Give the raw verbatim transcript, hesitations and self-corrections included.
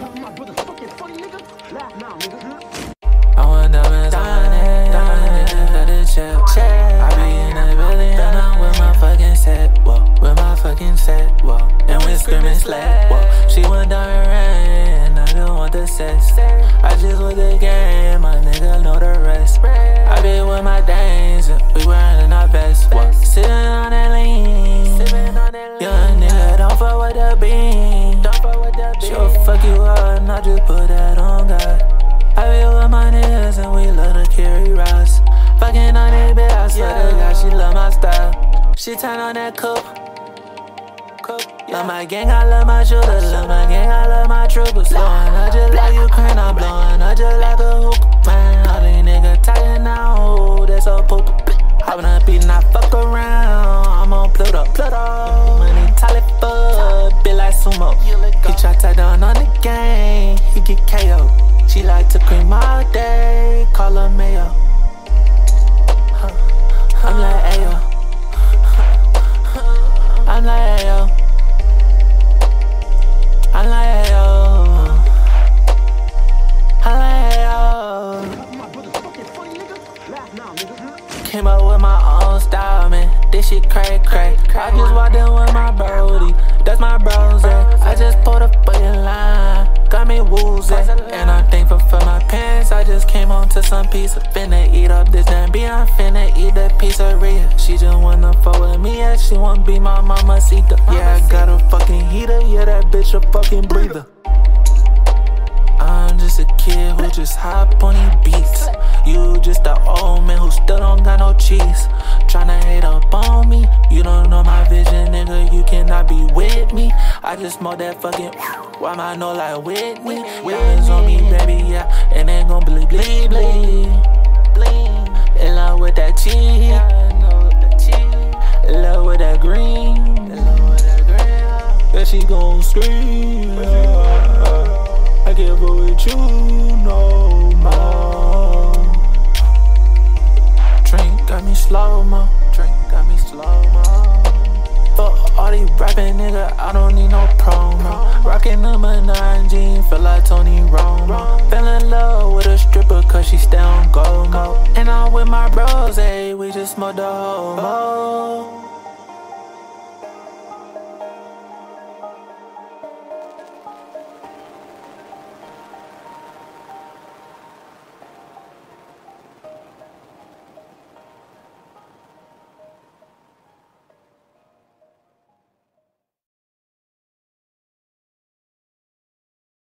I want diamonds on it, diamonds for the check. I be in the building and I'm with my fucking set, whoa, with my fucking set, whoa. And we screaming slap, whoa. She want diamond ring, I don't want the sex. I just with the game, my nigga know the rest. I be with my dames, we wearing our best, whoa. Sitting on that lean, young nigga, don't fuck with the beam. She'll fuck you up and I just put that on God. I be with my niggas and we love to carry rocks. Fucking on that bitch, I swear to God, she love my style. She turn on that coupe. Love my gang, I love my shooters. Love my gang, I love my troopers. Blowing up just like Ukraine, I'm blowing up just like a hook. Man, all these niggas tired now, they so poop. Hopping up, beating, I fuck around. I'm on Pluto, Pluto. Money tally fuck, bitch like sumo. He try to down on the game, he get K O. She like to cream all day, call her mayo. I'm like, ayo. I'm like, ayo. I'm like, ayo. I'm like, ayo. Came up with my own style, man. This shit crack, crack. I just walked in with my brody. That's my bros, eh. I just pulled up in line. Got me Woozay, and I'm thankful for my parents. I just came home to some pizza. Finna eat up this damn beer, I'm finna eat that pizzeria. She just wanna fuck with me, yeah, she wanna be my mamacita. Yeah, I got a fucking heater, yeah, that bitch a fucking breather. I'm just a kid who just hop on these beats. You just the old man who still don't got no cheese. Tryna hate up on me, you don't know my vision, nigga, you cannot be with me. I just smoke that fucking, why my know like Whitney. Diamonds on me, baby, yeah, and they gon' bleed, bleed, bleed. In love with that cheese, in love with that green. Yeah, she gon' scream, I can't go with you no more. Drink got me slow-mo, drink got me slow-mo. Fuck all these rapping nigga, I don't need no promo. Rockin' number nine jeans, feel like Tony Romo. Fell in love with a stripper cause she stay on go mode. And I'm with my bros, ayy, we just smoke the whole mo.